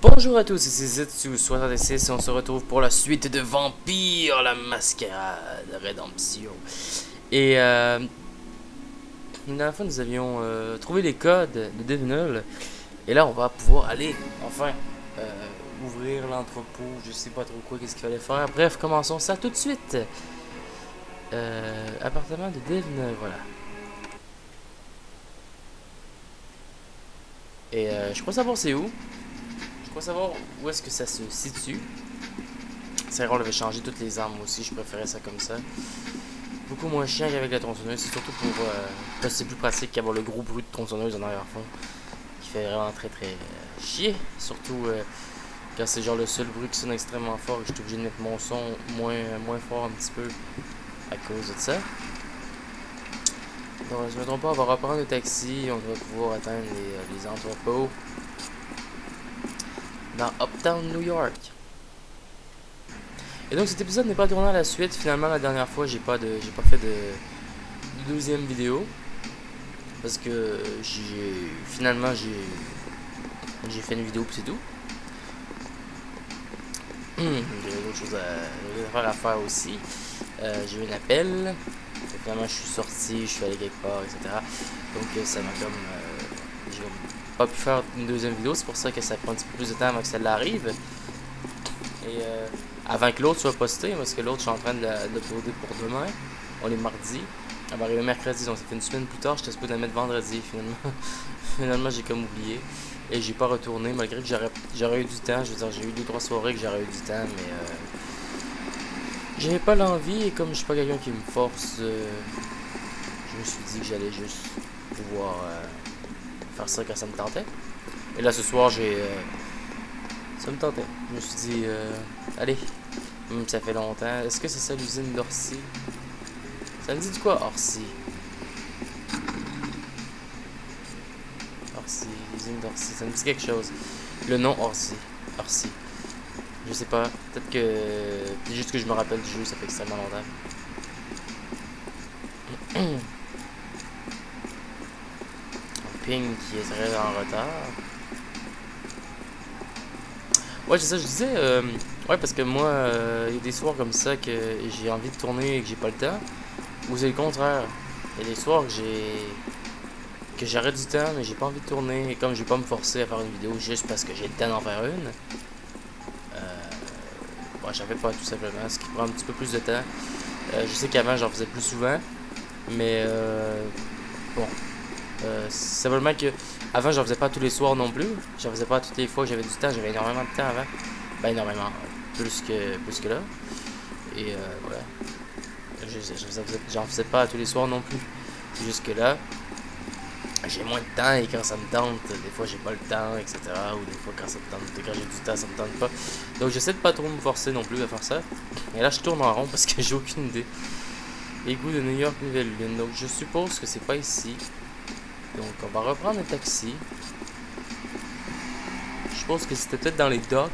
Bonjour à tous, ici Zetsu66 et on se retrouve pour la suite de Vampire la Mascarade Rédemption. Et la dernière fois nous avions trouvé les codes de Devinol. Et là on va pouvoir aller enfin ouvrir l'entrepôt, je sais pas trop quoi, qu'est-ce qu'il fallait faire. Bref, commençons ça tout de suite. Appartement de Devinol, voilà. Et je crois savoir c'est où. Je crois savoir où est-ce que ça se situe. C'est vrai, on avait changé toutes les armes aussi, je préférais ça comme ça. Beaucoup moins chiant qu'avec la tronçonneuse, c'est surtout pour... parce que c'est plus pratique qu'avoir le gros bruit de tronçonneuse en arrière-fond. Qui fait vraiment très chier. Surtout quand c'est genre le seul bruit qui sonne extrêmement fort et que je suis obligé de mettre mon son moins fort un petit peu à cause de ça. Donc je me trompe pas, on va reprendre le taxi, on va pouvoir atteindre les entrepôts dans Uptown, New York. Et donc cet épisode n'est pas tourné à la suite. Finalement la dernière fois j'ai pas fait de deuxième vidéo parce que finalement j'ai fait une vidéo puis c'est tout. J'avais d'autres choses à faire aussi. J'ai eu un appel. Finalement je suis sorti, je suis allé quelque part, etc. Donc ça m'a comme j'ai pas pu faire une deuxième vidéo, c'est pour ça que ça prend un petit peu plus de temps avant que celle-là arrive. Et avant que l'autre soit posté, parce que l'autre je suis en train de l'uploader pour demain. On est mardi. Elle va arriver mercredi, donc ça fait une semaine plus tard, j'étais supposé la mettre vendredi finalement. Finalement j'ai comme oublié. Et j'ai pas retourné, malgré que j'aurais eu du temps. Je veux dire, j'ai eu 2-3 soirées que j'aurais eu du temps, mais j'avais pas l'envie, et comme je suis pas quelqu'un qui me force, je me suis dit que j'allais juste pouvoir faire ça quand ça me tentait. Et là ce soir ça me tentait. Je me suis dit allez, même ça fait longtemps. Est-ce que c'est ça l'usine d'Orsi? Ça me dit du quoi Orsi? Orsi, l'usine d'Orsi, ça me dit quelque chose. Le nom Orsi. Je sais pas, peut-être que c'est juste que je me rappelle du jeu, ça fait extrêmement longtemps. Ping qui est très en retard. Ouais, c'est ça, je disais. Ouais, parce que moi, il y a des soirs comme ça que j'ai envie de tourner et que j'ai pas le temps. Ou c'est le contraire. Il y a des soirs que j'arrête du temps, mais j'ai pas envie de tourner. Et comme je vais pas me forcer à faire une vidéo juste parce que j'ai le temps d'en faire une. Ouais, j'en fais pas tout simplement, ce qui prend un petit peu plus de temps. Je sais qu'avant, j'en faisais plus souvent. Mais bon. Simplement que avant j'en faisais pas tous les soirs non plus. J'en faisais pas toutes les fois que j'avais du temps. J'avais énormément de temps avant. Ben énormément. Plus que là. Et voilà. J'en faisais pas tous les soirs non plus. C'est juste que là, j'ai moins de temps et quand ça me tente, des fois j'ai pas le temps, etc. Ou des fois quand ça me tente, quand j'ai du temps, ça me tente pas. Donc j'essaie de pas trop me forcer non plus à faire ça. Et là je tourne en rond parce que j'ai aucune idée. Égout de New York, Nouvelle-Lune. Donc je suppose que c'est pas ici. Donc on va reprendre un taxi. Je suppose que c'était peut-être dans les docks.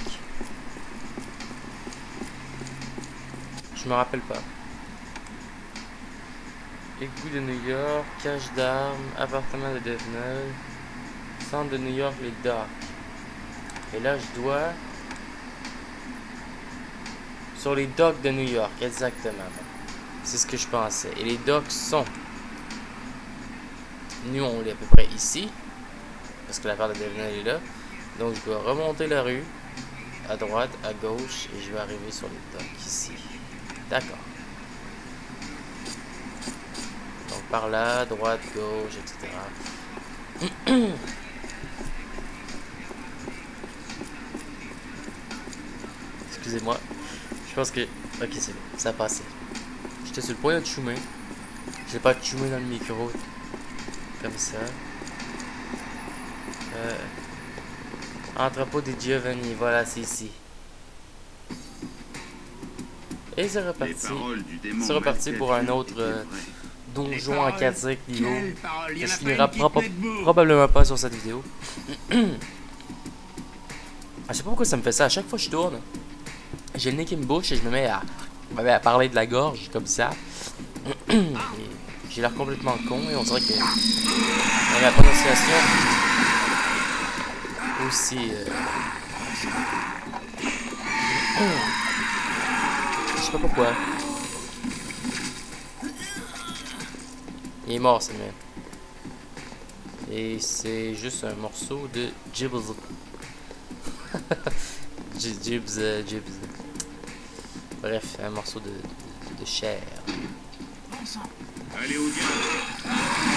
Je me rappelle pas. Égout de New York, cache d'armes, appartement de Devinol, centre de New York, les docks. Et là je dois... Sur les docks de New York, exactement. C'est ce que je pensais. Et les docks sont... Nous, on est à peu près ici. Parce que la part de Devinol est là. Donc, je dois remonter la rue. À droite, à gauche. Et je vais arriver sur les docks ici. D'accord. Donc, par là, droite, gauche, etc. Excusez-moi. Je pense que... Ok, c'est bon. Ça a passé. J'étais sur le point de choumer. J'ai pas de choumer dans le micro. Comme ça. Entrepôt des Giovanni, voilà, c'est ici. Et c'est reparti. C'est reparti pour un autre donjon en 4 niveau. Que je finirai probablement pas sur cette vidéo. Je sais pas pourquoi ça me fait ça. À chaque fois que je tourne, j'ai le nez qui me bouche et je me mets à parler de la gorge comme ça. J'ai l'air complètement con et on dirait que la prononciation aussi Je sais pas pourquoi. Il est mort, c'est le même. Et c'est juste un morceau de Jibs. Jibs. Bref, un morceau de chair. Allez au diable.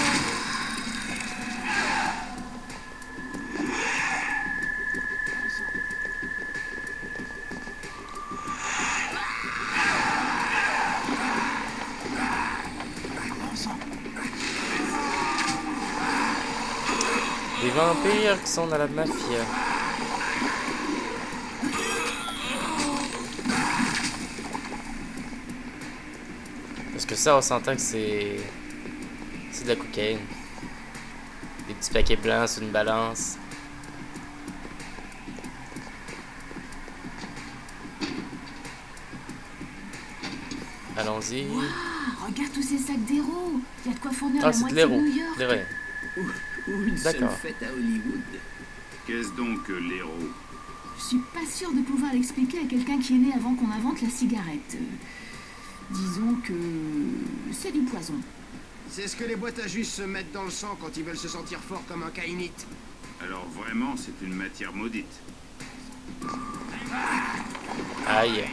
Des vampires qui sont dans la mafia. Parce que ça, on s'entend que c'est de la cocaïne. Des petits paquets blancs sur une balance. Allons-y. Wow, regarde tous ces sacs d'héros. Il y a de quoi fournir Ah, la c'est de moitié de l'héros. New York. De rien. Ou une seule D'accord. fête à Hollywood. Qu'est-ce donc que l'héros? Je suis pas sûre de pouvoir l'expliquer à quelqu'un qui est né avant qu'on invente la cigarette. Disons que c'est du poison. C'est ce que les boîtes à jus se mettent dans le sang quand ils veulent se sentir forts comme un caïnite. Alors vraiment, c'est une matière maudite. Aïe.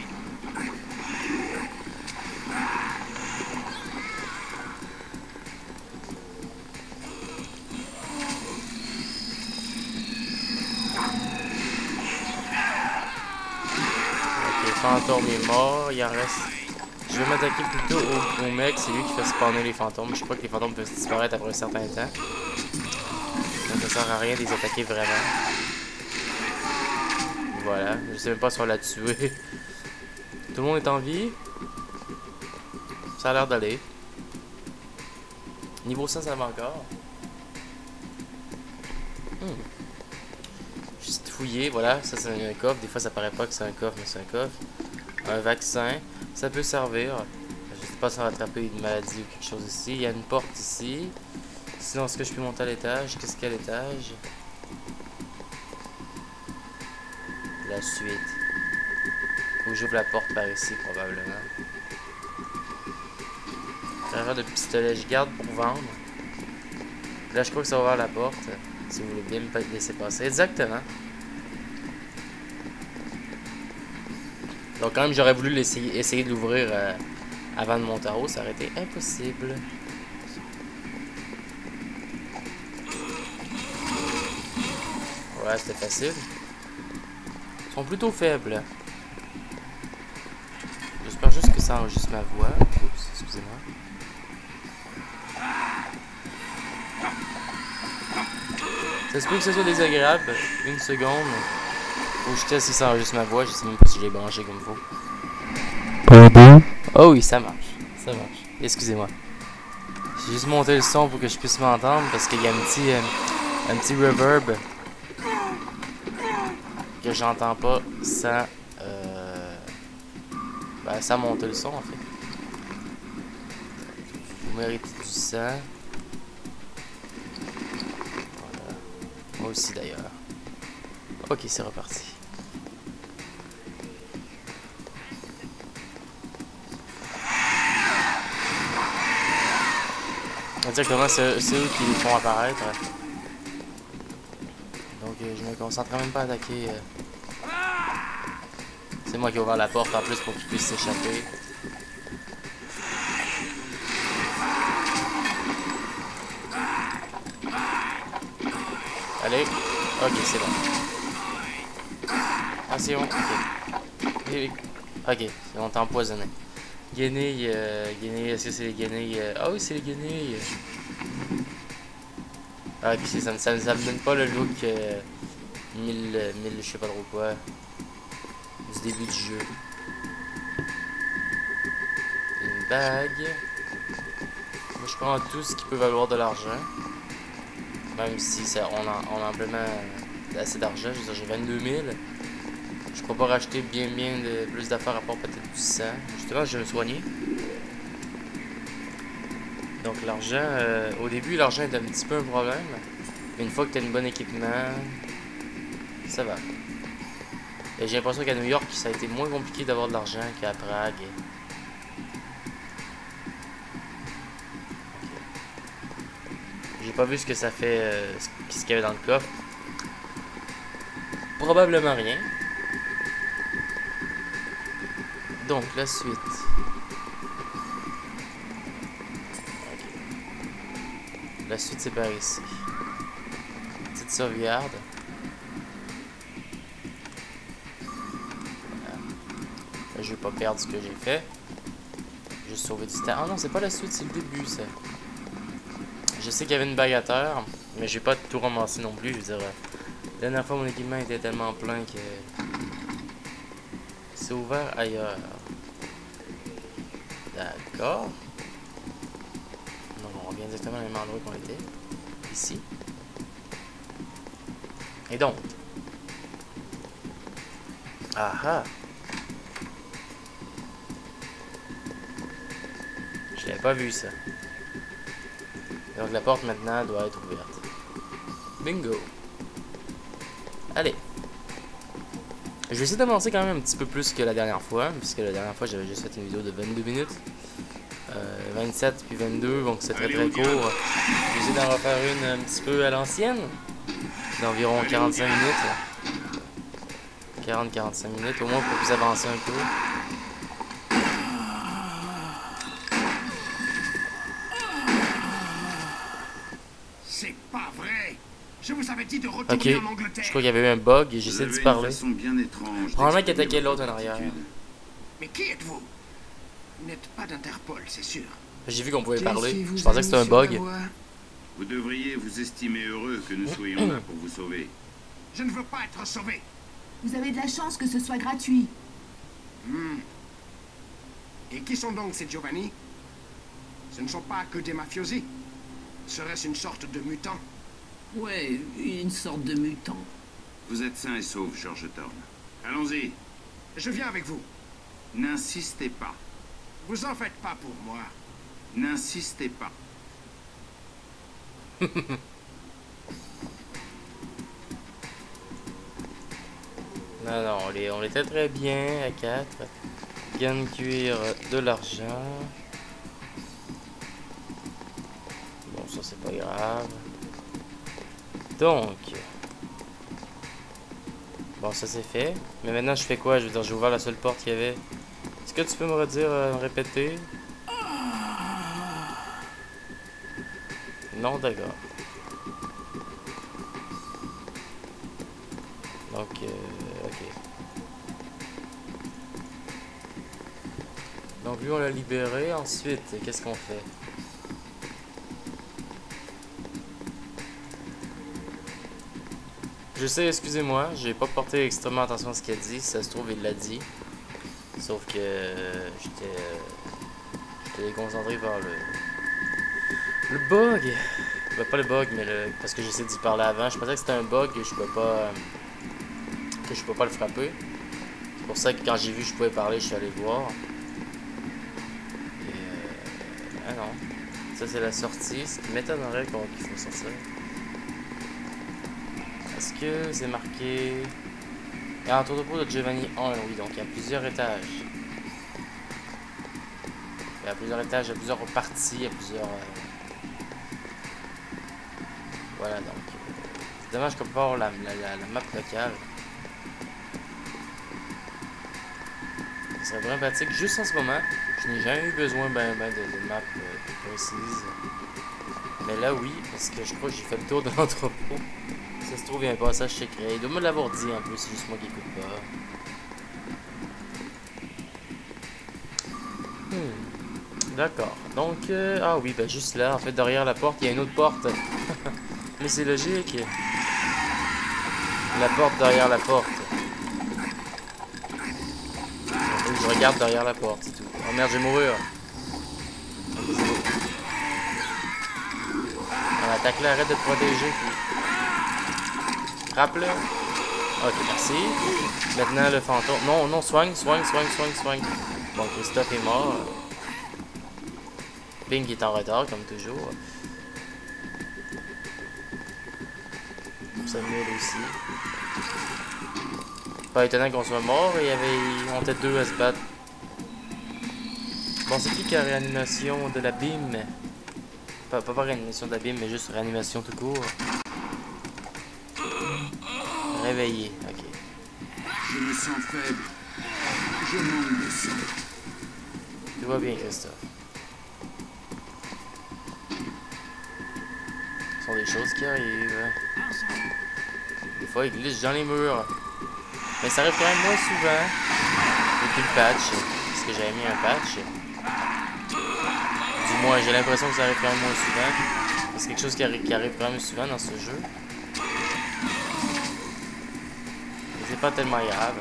Ok, fantôme est mort, il en reste. Je vais m'attaquer plutôt au mec, c'est lui qui fait spawner les fantômes. Je crois que les fantômes peuvent disparaître après un certain temps. Donc ça sert à rien de les attaquer vraiment. Voilà, je sais même pas si on l'a tué. Tout le monde est en vie. Ça a l'air d'aller. Niveau 100, ça va encore. Juste fouiller, voilà, ça c'est un coffre. Des fois ça paraît pas que c'est un coffre, mais c'est un coffre. Un vaccin, ça peut servir. Je sais pas si on va attraper une maladie ou quelque chose ici. Il y a une porte ici. Sinon, est-ce que je peux monter à l'étage? Qu'est-ce qu'il y a à l'étage? La suite. Faut que j'ouvre la porte par ici, probablement. J'ai un genre de pistolet, je garde pour vendre. Là, je crois que ça va ouvrir la porte. Si vous voulez bien me laisser passer. Exactement. Donc, quand même, j'aurais voulu essayer de l'ouvrir avant de monter en haut. Ça aurait été impossible. Ouais, c'était facile. Ils sont plutôt faibles. J'espère juste que ça enregistre ma voix. Oups, excusez-moi. Ça se peut que ce soit désagréable. Une seconde. Faut que je teste si ça enregistre ma voix. Je sais même pas si je l'ai branché comme il faut. Pardon? Oh oui, ça marche. Ça marche. Excusez-moi. J'ai juste monté le son pour que je puisse m'entendre parce qu'il y a un petit reverb que j'entends pas sans sans monter le son en fait. Vous méritez du sang. Voilà. Moi aussi d'ailleurs. Ok, c'est reparti. Exactement, c'est eux qui les font apparaître. Donc je me concentre même pas à attaquer. C'est moi qui ai ouvert la porte en plus pour qu'ils puissent s'échapper. Allez. Ok, c'est bon. Ah, c'est bon. Ok. Ok, on t'a empoisonné. Guenilles, est-ce que c'est les guenilles? Ah oui, c'est les guenilles. Ah, puis ça me donne pas le look 1000, je sais pas trop quoi. Du début du jeu. Une bague. Moi, je prends tout ce qui peut valoir de l'argent. Même si on a amplement assez d'argent. Je veux dire, j'ai 22 000. Je peux pas racheter bien de plus d'affaires à part peut-être du sang. Justement, je vais me soigner. Donc l'argent, au début l'argent est un petit peu un problème. Mais une fois que tu as une bonne équipement, ça va. Et j'ai l'impression qu'à New York, ça a été moins compliqué d'avoir de l'argent qu'à Prague. J'ai pas vu ce que ça fait, ce qu'il y avait dans le coffre. Probablement rien. Donc, la suite. Okay. La suite, c'est par ici. Petite sauvegarde. Voilà. Là, je vais pas perdre ce que j'ai fait. Juste sauver du temps. Ah non, c'est pas la suite, c'est le début, ça. Je sais qu'il y avait une bague à terre, mais j'ai pas tout ramassé non plus. Je veux dire, la dernière fois, mon équipement était tellement plein que c'est ouvert ailleurs. D'accord. Donc, on revient exactement au même endroit qu'on était. Ici. Et donc. Ah ah. Je l'avais pas vu, ça. Donc la porte maintenant doit être ouverte. Bingo. Allez. Je vais essayer d'avancer quand même un petit peu plus que la dernière fois, puisque la dernière fois j'avais juste fait une vidéo de 22 minutes. 27 puis 22, donc c'est très très court. Je vais essayer d'en refaire une un petit peu à l'ancienne, d'environ 45 minutes. 40-45 minutes, au moins pour vous avancer un peu. C'est pas vrai. Je vous avais dit de retourner en Angleterre. Je crois qu'il y avait eu un bug et j'essaie d'y parler. Bien étrange. Probablement qu'il attaquait l'autre en arrière. Mais qui êtes-vous? Vous n'êtes pas d'Interpol, c'est sûr. J'ai vu qu'on pouvait parler. Je pensais que c'était un bug. Vous devriez vous estimer heureux que nous soyons là pour vous sauver. Je ne veux pas être sauvé. Vous avez de la chance que ce soit gratuit. Et qui sont donc ces Giovanni? Ce ne sont pas que des mafiosi. Serait-ce une sorte de mutant? Ouais, une sorte de mutant. Vous êtes sain et sauf, George Thorne. Allons-y. Je viens avec vous. N'insistez pas. Vous en faites pas pour moi. N'insistez pas. Non, non, on était très bien à 4. Gagne cuire de l'argent. Bon, ça c'est pas grave. Donc. Bon, ça c'est fait. Mais maintenant je fais quoi? Je veux dire, j'ai ouvert la seule porte qu'il y avait. Est-ce que tu peux me redire, me répéter? Non, d'accord. Donc, ok. Donc lui on l'a libéré. Ensuite, qu'est-ce qu'on fait? Je sais, excusez-moi, j'ai pas porté extrêmement attention à ce qu'il a dit. Si ça se trouve, il l'a dit. Sauf que j'étais déconcentré par le bug. Ben, pas le bug, mais parce que j'essaie d'y parler avant. Je pensais que c'était un bug et je peux pas le frapper. C'est pour ça que quand j'ai vu que je pouvais parler, je suis allé voir. Et ah non. Ça c'est la sortie. Ce qui m'étonnerait qu'il faut sortir. Est-ce que c'est marqué? Il y a un tour de peau de Giovanni 1, oui, donc il y a plusieurs étages. Il y a plusieurs étages, il y a plusieurs parties, il y a plusieurs... Voilà, donc... c'est dommage qu'on peut pas avoir la map locale. Ce serait vraiment pratique. Juste en ce moment, je n'ai jamais eu besoin de map plus précise. Mais là, oui, parce que je crois que j'ai fait le tour de l'entrepôt. Ça se trouve, il y a un passage secret. Il doit me l'avoir dit un peu, c'est juste moi qui écoute pas. D'accord. Donc, ah oui, ben juste là, en fait, derrière la porte, il y a une autre porte. Mais c'est logique. La porte derrière la porte. Donc, je regarde derrière la porte, c'est tout. Oh merde, j'ai mourir. On attaque là, arrête de te protéger, puis... Frappe-le. Ok, merci. Maintenant, le fantôme... Non, non, soigne. Bon, Christophe est mort. Pink est en retard, comme toujours. Samuel aussi. pas étonnant qu'on soit mort. On était deux à se battre. Bon, c'est qui a réanimation de l'abîme? Pas réanimation de l'abîme, mais juste réanimation tout court. Réveillé, ok. Je me sens faible. Je manque de sang. Tout va bien, Christophe. Ce sont des choses qui arrivent. Des fois, ils glissent dans les murs. Mais ça arrive quand même moins souvent. Depuis le patch. Parce que j'avais mis un patch. Du moins, j'ai l'impression que ça arrive quand même moins souvent. C'est quelque chose qui arrive quand même souvent dans ce jeu. Mais c'est pas tellement grave.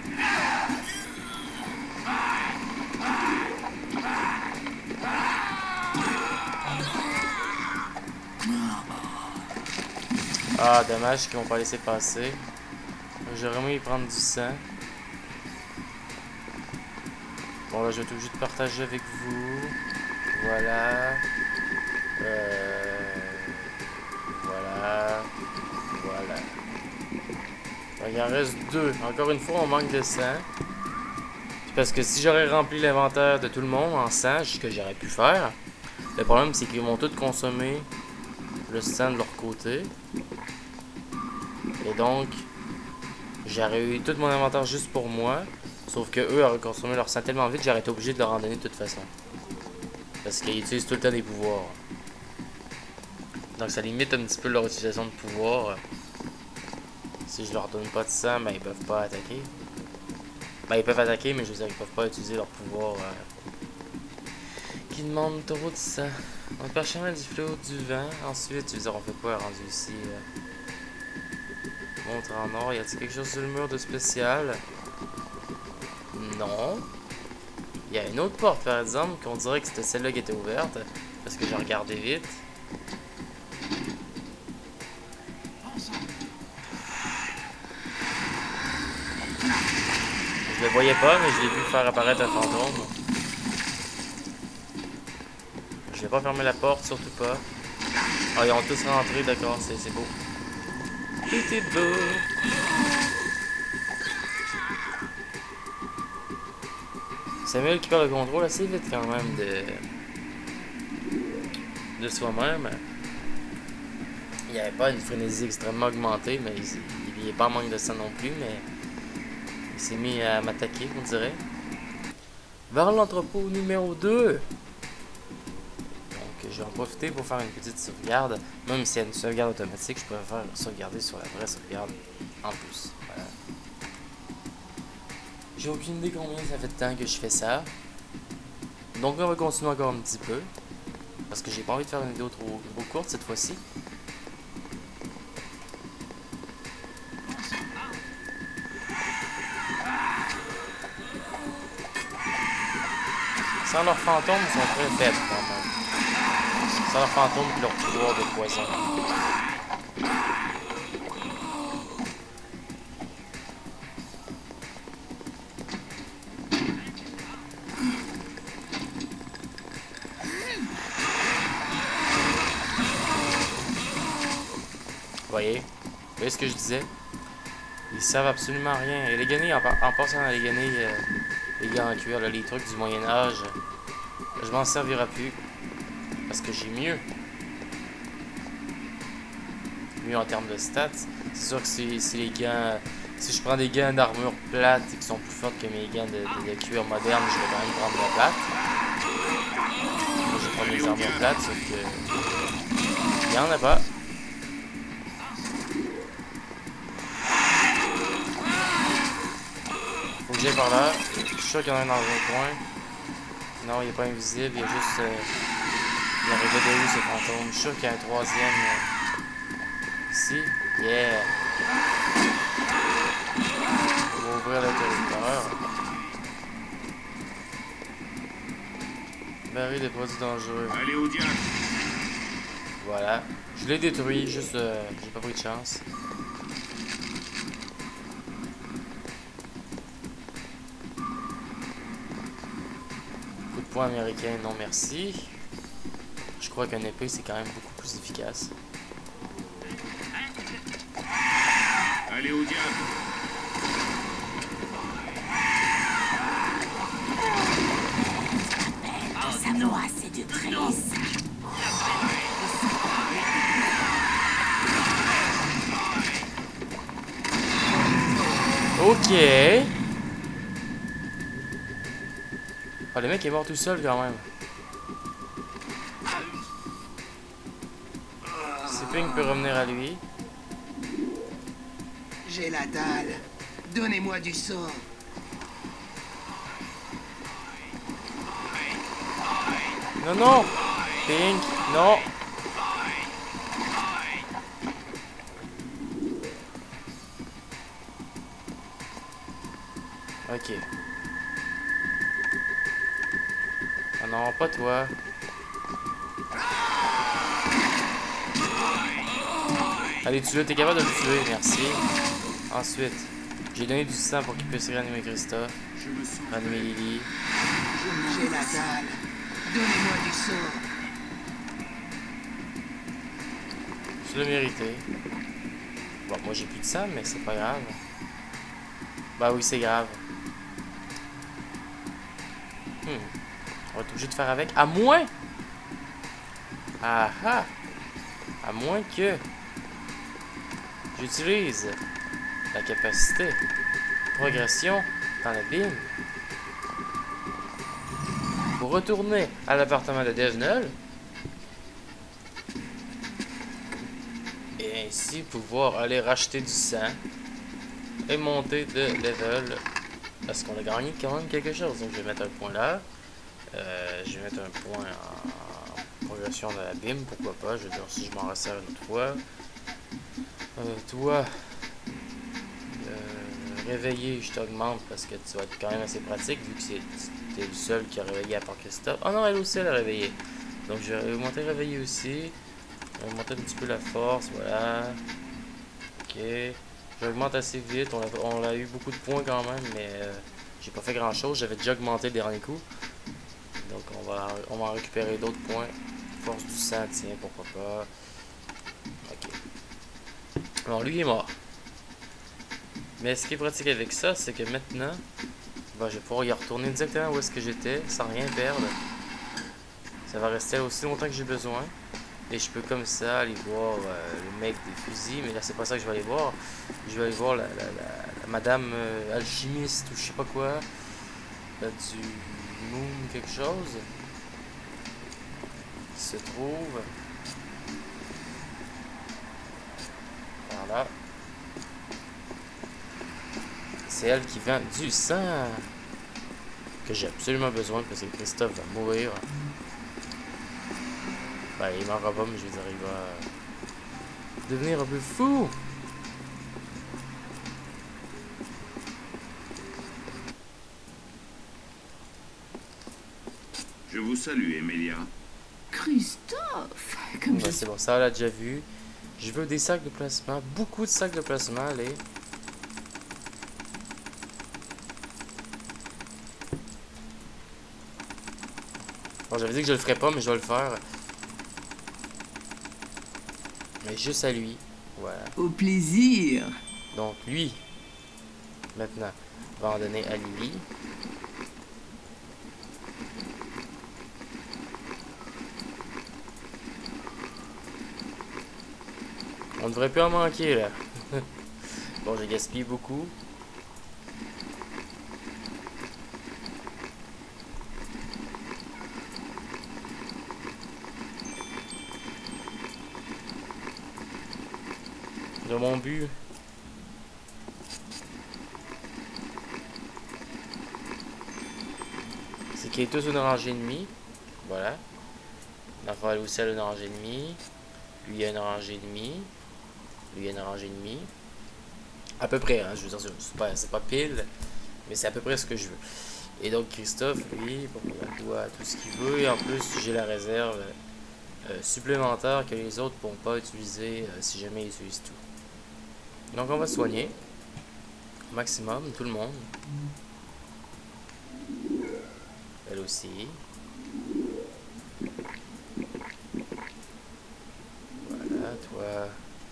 Ah, dommage qu'ils m'ont pas laissé passer. J'aurais aimé y prendre du sang. Bon, là, je vais être obligé de partager avec vous. Voilà. Voilà. Voilà. Il en reste 2. Encore une fois, on manque de sang. Parce que si j'aurais rempli l'inventaire de tout le monde en sang, ce que j'aurais pu faire, le problème, c'est qu'ils vont tous consommer le sang de leur côté. Et donc, j'aurais eu tout mon inventaire juste pour moi. Sauf que eux auraient consommé leur sang tellement vite que j'aurais été obligé de leur en donner de toute façon. Parce qu'ils utilisent tout le temps des pouvoirs. Donc ça limite un petit peu leur utilisation de pouvoir. Si je leur donne pas de sang, ben ils peuvent pas attaquer. Ben ils peuvent attaquer, mais je veux dire, ils peuvent pas utiliser leur pouvoir. Qui demande trop de sang. On peut chemin du flot du vent. Ensuite, tu veux dire, on fait quoi rendu ici? Montre en or. Y a-t-il quelque chose sur le mur de spécial? Non. Il y a une autre porte, par exemple, qu'on dirait que c'était celle-là qui était ouverte. Parce que j'ai regardé vite. Je le voyais pas, mais je l'ai vu faire apparaître un fantôme. Je vais pas fermer la porte, surtout pas. Ah, ils ont tous rentré, d'accord, c'est beau. Tout est beau. Samuel qui perd le contrôle assez vite quand même de soi-même. Il n'y avait pas une frénésie extrêmement augmentée, mais il n'est pas en manque de sang non plus, mais il s'est mis à m'attaquer, on dirait. Vers l'entrepôt numéro 2. Donc je vais en profiter pour faire une petite sauvegarde. Même si y a une sauvegarde automatique, je préfère sauvegarder sur la vraie sauvegarde en plus. Voilà. J'ai aucune idée combien ça fait de temps que je fais ça. Donc on va continuer encore un petit peu. Parce que j'ai pas envie de faire une vidéo trop courte cette fois-ci. Sans leurs fantômes, ils sont très faibles quand même. Sans leurs fantômes et leur pouvoir de poison. Vous voyez ce que je disais? Ils savent absolument rien. Et les guenilles, en passant dans les guenilles, les gants en cuir, là, les trucs du Moyen-Âge, je m'en servirai plus. Parce que j'ai mieux. Mieux en termes de stats. C'est sûr que si les gants. Si je prends des gants d'armure plate et qui sont plus fortes que mes gants de cuir moderne, je vais quand même prendre la plate. Moi, je vais prendre les armures plates, sauf que. Il n'y en a pas. Faut que j'aille par là. Je suis sûr qu'il y en a un dans un coin. Non, il n'est pas invisible. Il y a juste. Il arrivait de où ce fantôme? Je suis sûr qu'il y a un troisième. Ici. Yeah. On va ouvrir l'interrupteur. Baril de produits dangereux. Allez au diable. Voilà. Je l'ai détruit, juste j'ai pas pris de chance. Coup de poing américain, non merci. Je crois qu'un épée c'est quand même beaucoup plus efficace. Allez au diable. Ok. Oh, le mec est mort tout seul quand même. Si Pink peut revenir à lui. J'ai la dalle. Donnez-moi du sang. Non, non! Pink, non! Ok. Ah non, pas toi. Allez, tue-le, t'es capable de le tuer, merci. Ensuite, j'ai donné du sang pour qu'il puisse réanimer Christophe. Réanimer Lily. J'ai la dalle. Donnez-moi du sang. Je l'ai mérité. Bon, moi j'ai plus de sang, mais c'est pas grave. Bah oui, c'est grave. On va être obligé de faire avec. À moins! Ah ah! À moins que j'utilise la capacité progression dans l'abîme pour retourner à l'appartement de Devenol et ainsi pouvoir aller racheter du sang et monter de level parce qu'on a gagné quand même quelque chose. Donc je vais mettre un point là, je vais mettre un point en progression de l'abîme, pourquoi pas. Je veux dire, si je m'en resserre une autre fois. Toi, réveiller, je t'augmente parce que tu vas être quand même assez pratique vu que t'es le seul qui a réveillé à part Christophe. Oh non, elle aussi elle a réveillé. Donc je vais augmenter réveiller aussi. Je vais augmenter un petit peu la force, voilà. Ok. J'augmente assez vite, on a eu beaucoup de points quand même, mais j'ai pas fait grand chose. J'avais déjà augmenté le dernier coup. Donc on va en récupérer d'autres points. Force du sang, tiens, pourquoi pas. Ok. Alors lui il est mort. Mais ce qui est pratique avec ça, c'est que maintenant, ben, je vais pouvoir y retourner exactement où est-ce que j'étais, sans rien perdre. Ça va rester là aussi longtemps que j'ai besoin. Et je peux comme ça aller voir le mec des fusils, mais là c'est pas ça que je vais aller voir. Je vais aller voir la madame alchimiste ou je sais pas quoi. Du Moon quelque chose. Qui se trouve. Voilà. C'est elle qui vend du sang que j'ai absolument besoin parce que Christophe va mourir. Ben, il m'en pas, mais je veux dire, il va devenir un peu fou. Je vous salue, Emilia. Christophe, comme je Ben, c'est bon, ça on l'a déjà vu. Je veux des sacs de placement, beaucoup de sacs de placement, allez. Bon, j'avais dit que je le ferais pas, mais je vais le faire. Mais juste à lui. Voilà. Au plaisir. Donc lui, maintenant, va en donner à Lily. On devrait plus en manquer là. Bon, j'ai gaspillé beaucoup. De mon but. C'est qu'il y ait tous une orange ennemie. Voilà. L'enfant elle aussi a une orange ennemie. Lui il y a une orange ennemie. Lui il y a une orange ennemie. À peu près, hein, je veux dire, c'est pas pile. Mais c'est à peu près ce que je veux. Et donc Christophe, lui, bon, il a le doigt à tout ce qu'il veut. Et en plus, j'ai la réserve supplémentaire que les autres ne pourront pas utiliser si jamais ils utilisent tout. Donc on va soigner au maximum, tout le monde. Elle aussi. Voilà, toi.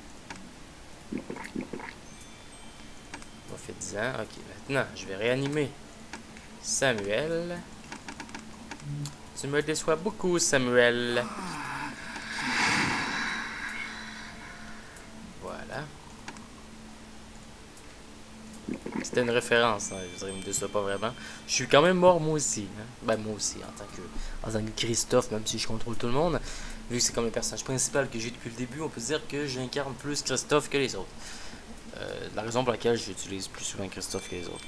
Profite-en. Ok, maintenant, je vais réanimer Samuel. Tu me déçois beaucoup, Samuel. Voilà. C'était une référence, hein. Je veux dire, il me déçoit pas vraiment. Je suis quand même mort moi aussi. Hein. Ben moi aussi, en tant que Christophe, même si je contrôle tout le monde. Vu que c'est comme le personnage principal que j'ai depuis le début, on peut dire que j'incarne plus Christophe que les autres. La raison pour laquelle j'utilise plus souvent Christophe que les autres.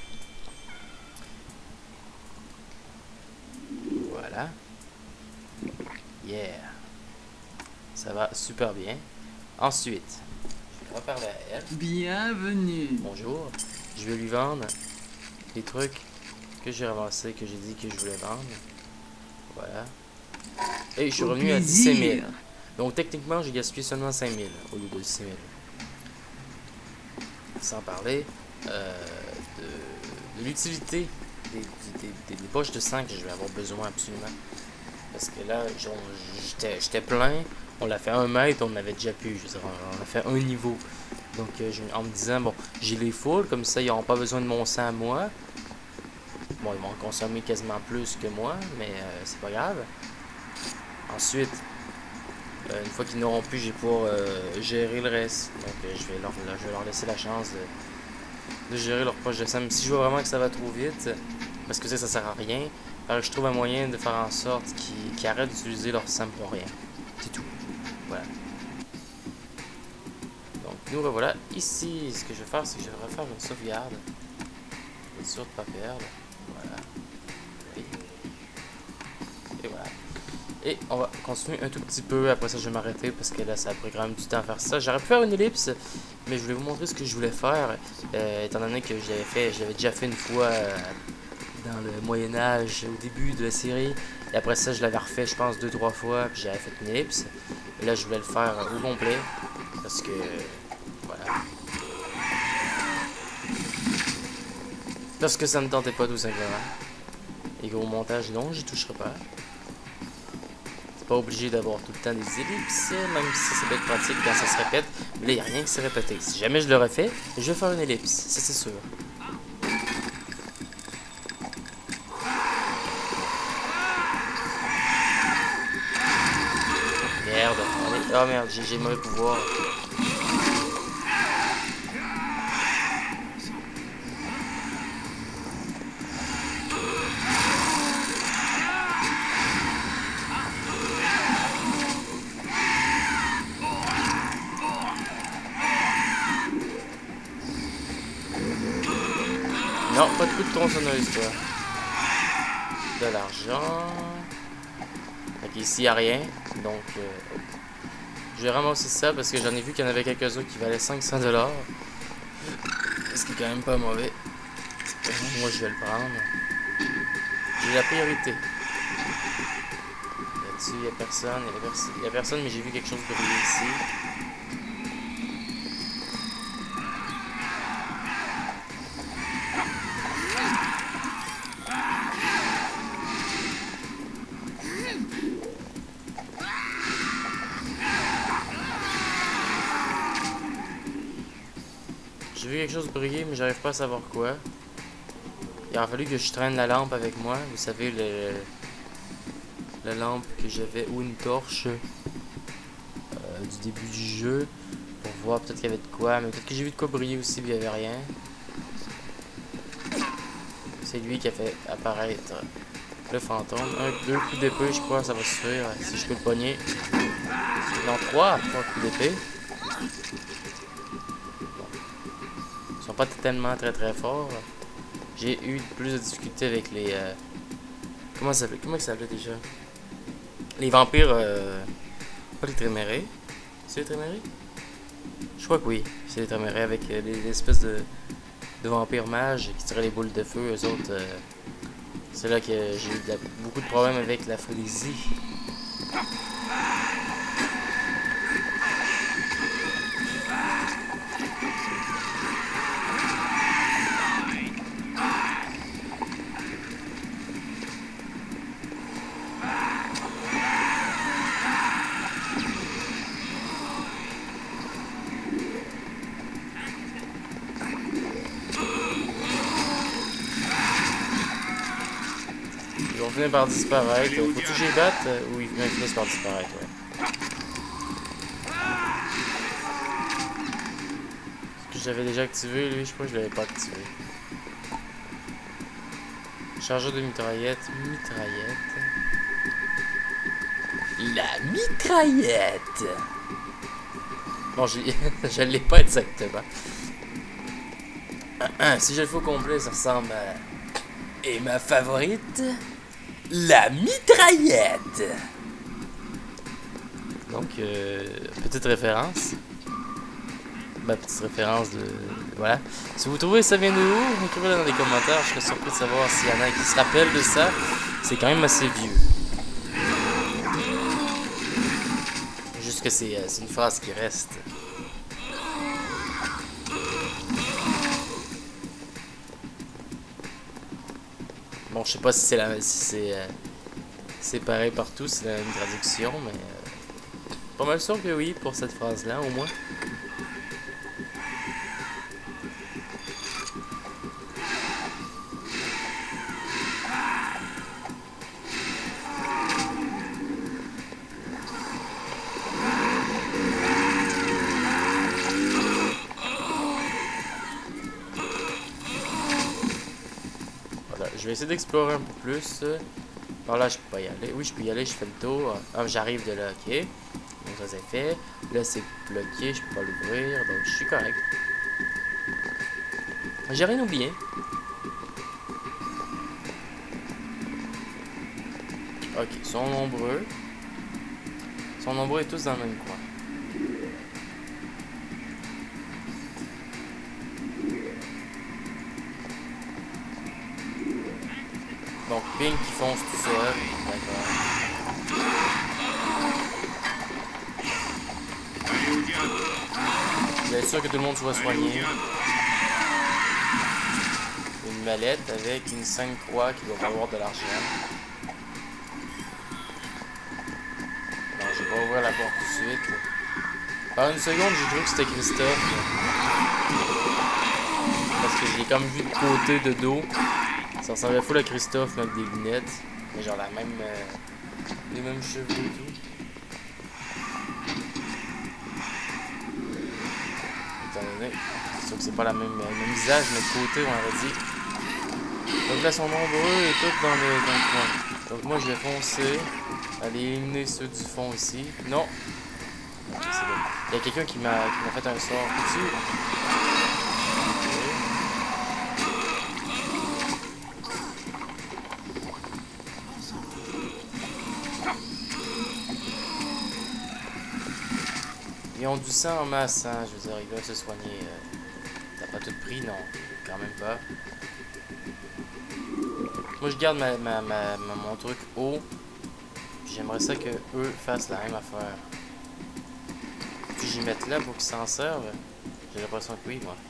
Voilà. Yeah. Ça va super bien. Ensuite, je vais reparler à elle. Bienvenue. Bonjour. Je vais lui vendre les trucs que j'ai ramassés, que j'ai dit que je voulais vendre. Voilà. Et je suis revenu à 17 000. Donc techniquement, j'ai gaspillé seulement 5 000 au lieu de 6 000. Sans parler de l'utilité des poches de sang que je vais avoir besoin absolument. Parce que là, j'étais plein. On l'a fait 1 mètre, on avait déjà pu. Je veux dire, on a fait un niveau. Donc en me disant, bon, j'ai les foules, comme ça, ils n'auront pas besoin de mon sang à moi. Bon, ils vont en consommer quasiment plus que moi, mais c'est pas grave. Ensuite, une fois qu'ils n'auront plus, j'ai pour gérer le reste. Donc je vais leur laisser la chance de gérer leur poche de sang. Mais si je vois vraiment que ça va trop vite, parce que ça sert à rien, alors je trouve un moyen de faire en sorte qu'ils arrêtent d'utiliser leur sang pour rien. C'est tout. Voilà. Donc nous revoilà ici. Ce que je vais faire, c'est que je vais refaire une sauvegarde. Pour être sûr de ne pas perdre. Voilà. Oui. Et voilà. Et on va continuer un tout petit peu. Après ça, je vais m'arrêter parce que là, ça a pris quand même du temps à faire ça. J'aurais pu faire une ellipse, mais je voulais vous montrer ce que je voulais faire. Étant donné que je l'avais déjà fait une fois dans le Moyen-Âge, au début de la série. Et après ça, je l'avais refait, je pense, 2-3 fois. Puis j'avais fait une ellipse. Et là, je voulais le faire au complet. Parce que, voilà. Parce que ça me tentait pas tout simplement. Et gros montage, non, j'y toucherai pas. C'est pas obligé d'avoir tout le temps des ellipses, même si ça peut être pratique quand ça se répète. Mais là, il n'y a rien qui s'est répété. Si jamais je l'aurais fait, je vais faire une ellipse, ça c'est sûr. Merde, allez. Oh merde, j'ai mauvais pouvoir. Non, pas de coup de tronçonneuse, toi. De l'argent. Ok, ici, il n'y a rien. Donc, je vais ramasser ça parce que j'en ai vu qu'il y en avait quelques-uns qui valaient 500 $. Ce qui est quand même pas mauvais. Moi, je vais le prendre. J'ai la priorité. Là-dessus, il n'y a personne. Il y a personne, mais j'ai vu quelque chose briller ici. J'ai vu quelque chose briller, mais j'arrive pas à savoir quoi. Il aurait fallu que je traîne la lampe avec moi. Vous savez, la lampe que j'avais, ou une torche du début du jeu. Pour voir peut-être qu'il y avait de quoi. Mais peut-être que j'ai vu de quoi briller aussi, mais il n'y avait rien. C'est lui qui a fait apparaître le fantôme. 2 coups d'épée, je crois, ça va suffire. Si je peux le pogner. Non, 3 coups d'épée. Ils sont pas tellement très forts. J'ai eu plus de difficultés avec les... Comment ça s'appelait déjà? Les vampires... Pas les Trémérés. C'est les Trémérés? Je crois que oui. C'est les Trémérés avec les espèces de vampires mages qui tiraient les boules de feu. Eux autres... c'est là que j'ai eu beaucoup de problèmes avec la frénésie. Ils vont finir par disparaître. Faut-tu que je les batte? Ou ils finissent par disparaître, ouais. Est-ce que j'avais déjà activé, lui? Je crois que je l'avais pas activé. Chargeur de mitraillette. Mitraillette. La mitraillette! Bon, je l'ai pas exactement. Si je le fais au complet, ça ressemble à... Et ma favorite? La mitraillette! Donc, petite référence. Ma petite référence de... Voilà. Si vous trouvez ça vient de où, écrivez-le dans les commentaires. Je serais surpris de savoir s'il y en a qui se rappellent de ça. C'est quand même assez vieux. Juste que c'est une phrase qui reste. Bon, je sais pas si c'est pareil partout, c'est la même traduction, mais pas mal sûr que oui pour cette phrase-là au moins. Je vais essayer d'explorer un peu plus. Par là, je peux pas y aller. Oui, je peux y aller, je fais le tour. Ah, j'arrive de là, ok. Donc ça c'est fait. Là, c'est bloqué, je peux pas l'ouvrir. Donc je suis correct. J'ai rien oublié. Ok, ils sont nombreux. Ils sont nombreux et tous dans le même coin. Donc, Pink qui fonce tout seul. D'accord. Je vais être sûr que tout le monde soit soigné. Une mallette avec une 5 croix qui doit valoir de l'argent. Non, je vais pas ouvrir la porte tout de suite. Pendant une seconde, j'ai cru que c'était Christophe. Parce que je l'ai comme vu de côté de dos. Ça ressemblait full à Christophe, mais avec des lunettes. Mais genre la même... les mêmes cheveux et tout. Étant donné, c'est sûr que c'est pas le même visage, mais de côté, on aurait dit. Donc là, ils sont nombreux et tous dans le coin. Donc moi, je vais foncer. Aller éliminer ceux du fond ici. Non. Ok, c'est bon. Il y a quelqu'un qui m'a fait un sort dessus. Ils ont du sang en masse, hein, je veux dire, ils doivent se soigner. T'as pas tout pris? Non, quand même pas. Moi, je garde mon truc haut. J'aimerais ça que eux fassent la même affaire. Si j'y mette là pour qu'ils s'en servent, j'ai l'impression que oui, moi.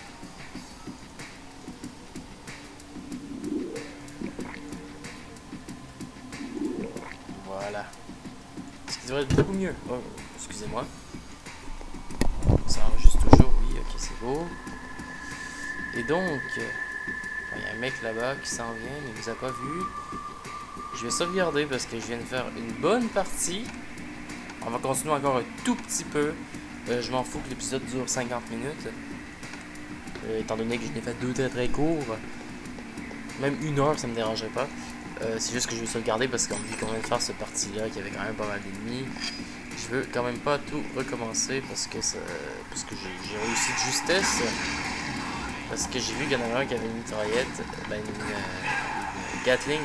Voilà. Ce qui devrait être beaucoup mieux. Oh, excusez-moi. Ça enregistre toujours, oui, ok, c'est beau. Et donc, il y a un mec là-bas qui s'en vient, mais il vous a pas vu. Je vais sauvegarder parce que je viens de faire une bonne partie. On va continuer encore un tout petit peu. Je m'en fous que l'épisode dure 50 minutes. Étant donné que je l'ai fait 2 très courts. Même 1 heure, ça me dérangerait pas. C'est juste que je vais sauvegarder parce qu'on me dit qu'on vient de faire cette partie-là, qu'il y avait quand même pas mal d'ennemis. Je veux quand même pas tout recommencer parce que j'ai réussi de justesse. Parce que j'ai vu qu'il y en avait un qui avait une mitraillette, ben une Gatling.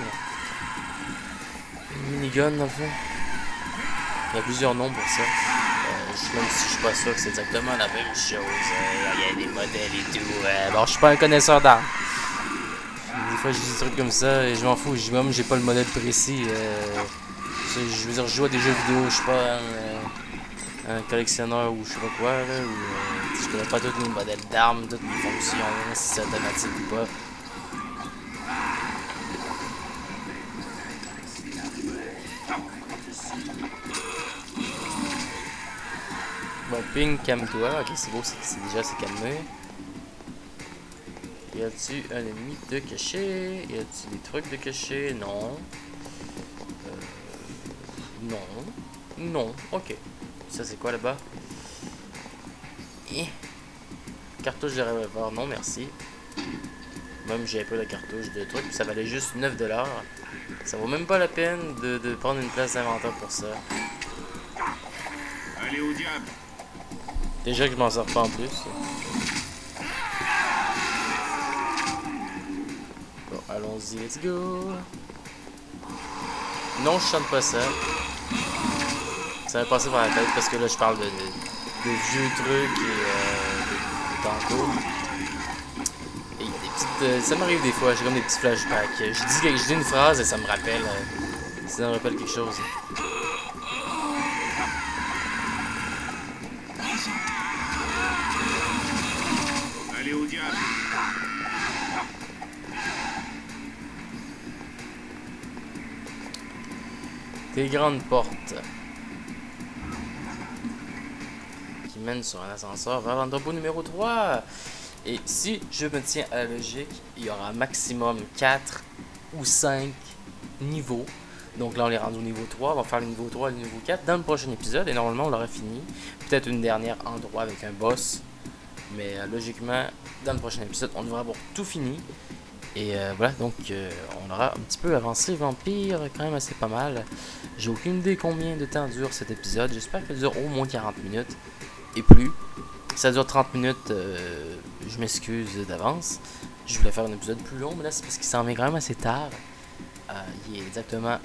Une minigun dans le fond. Il y a plusieurs noms pour ça. Même si je suis pas sûr que c'est exactement la même chose. Il y a des modèles et tout. Bon, je suis pas un connaisseur d'armes. Des fois, je dis des trucs comme ça et je m'en fous. Même j'ai pas le modèle précis. Je veux dire, je joue à des jeux vidéo. Je suis pas un collectionneur ou je sais pas quoi. Là, je connais pas tous les modèles d'armes, toutes les fonctions, si c'est automatique ou pas. Bon, Ping, calme-toi. Ok, c'est beau, c'est déjà calmé. Y a-t-il un ennemi de caché? Y a-t-il des trucs de caché? Non. Non. Non. Ok. Ça, c'est quoi là-bas? Cartouche de revolver. Non, merci. Même j'ai pas la cartouche de truc, ça valait juste 9$. Ça vaut même pas la peine de prendre une place d'inventaire pour ça. Allez au diable. Déjà que je m'en sors pas en plus. Bon, allons-y, let's go. Non, je chante pas ça. Ça m'est passé par la tête parce que là je parle de vieux trucs et de tantôt. Et il y a des petites. Ça m'arrive des fois, j'ai comme des petits flashbacks. Je dis une phrase et ça me rappelle. Ça me rappelle quelque chose. Allez au diable. Des grandes portes qui mènent sur un ascenseur vers l'entrepôt numéro 3. Et si je me tiens à la logique, il y aura maximum 4 ou 5 niveaux. Donc là on est rendu au niveau 3, on va faire le niveau 3 et le niveau 4 dans le prochain épisode. Et normalement on l'aura fini. Peut-être une dernière endroit avec un boss. Mais logiquement, dans le prochain épisode, on devrait avoir tout fini. Et voilà, donc on aura un petit peu avancé Vampire, quand même assez pas mal. J'ai aucune idée combien de temps dure cet épisode. J'espère qu'il dure au moins 40 minutes et plus. Si ça dure 30 minutes, je m'excuse d'avance. Je voulais faire un épisode plus long, mais là c'est parce qu'il s'en vient quand même assez tard. Il est exactement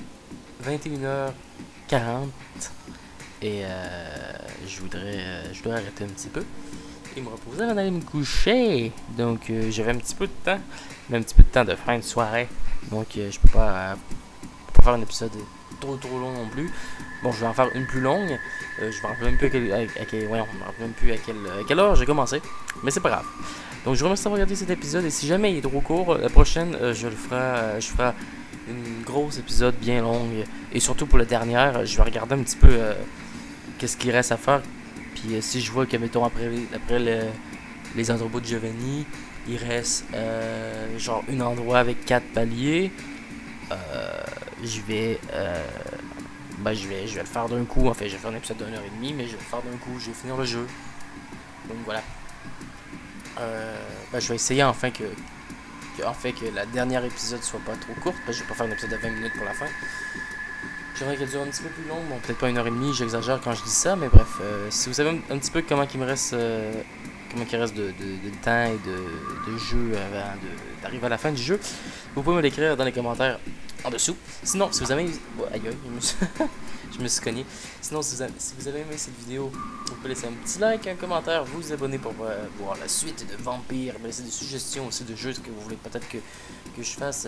21h40 et je voudrais arrêter un petit peu et me reposer avant d'aller me coucher. Donc j'avais un petit peu de temps, mais un petit peu de temps de fin de soirée. Donc je peux pas faire un épisode trop long non plus. Bon, je vais en faire une plus longue. Je me rappelle même plus à quelle heure j'ai commencé, mais c'est pas grave. Donc je vous remercie d'avoir regardé cet épisode et si jamais il est trop court, la prochaine je ferai une grosse épisode bien longue et surtout pour la dernière, je vais regarder un petit peu qu'est-ce qu'il reste à faire. Puis si je vois que mettons après les entrepôts de Giovanni, il reste genre un endroit avec 4 paliers, je vais le faire d'un coup. En fait, je vais faire un épisode d'1h30, mais je vais le faire d'un coup. Je vais finir le jeu. Donc voilà. Je vais essayer enfin que la dernière épisode soit pas trop courte. Parce que je vais pas faire un épisode de 20 minutes pour la fin. J'aimerais qu'elle dure un petit peu plus long. Bon, peut-être pas 1h30. J'exagère quand je dis ça, mais bref. Si vous savez un petit peu comment il me reste, de temps et de jeu avant d'arriver à la fin du jeu, vous pouvez me l'écrire dans les commentaires en dessous. Sinon, si vous avez... Oh, aïe, je me suis cogné. Sinon, si vous avez aimé cette vidéo, vous pouvez laisser un petit like, un commentaire, vous abonner pour voir la suite de Vampire, me laisser des suggestions aussi de jeux que vous voulez peut-être que je fasse.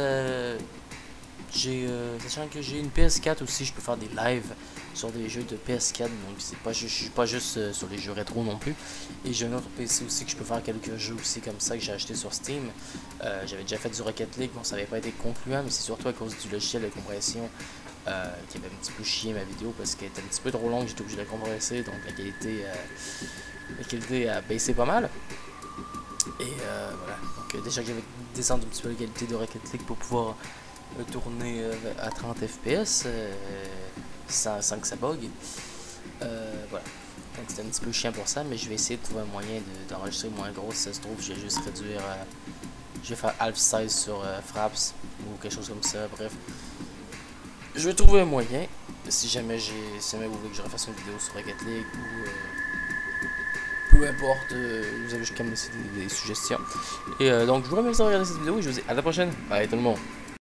Sachant que j'ai une PS4 aussi, je peux faire des lives sur des jeux de PS4, donc je suis pas juste sur les jeux rétro non plus. Et j'ai un autre PC aussi que je peux faire quelques jeux aussi comme ça que j'ai acheté sur Steam. J'avais déjà fait du Rocket League, bon ça n'avait pas été concluant, mais c'est surtout à cause du logiciel de compression qui avait un petit peu chié ma vidéo parce qu'elle était un petit peu trop longue, j'étais obligé de la compresser, donc la qualité a baissé pas mal. Et voilà, donc déjà que j'avais descendu un petit peu la qualité de Rocket League pour pouvoir tourner à 30 fps sans que ça bug. Voilà, donc c'était un petit peu chiant pour ça, mais je vais essayer de trouver un moyen d'enregistrer moins gros. Si ça se trouve, je vais juste réduire, je vais faire half size sur Fraps ou quelque chose comme ça. Bref, je vais trouver un moyen. Si jamais vous voulez que je refasse une vidéo sur Rocket League ou peu importe, vous avez juste qu'à me laisser des suggestions. Et donc je vous remercie d'avoir regardé cette vidéo et je vous dis à la prochaine. Bye tout le monde.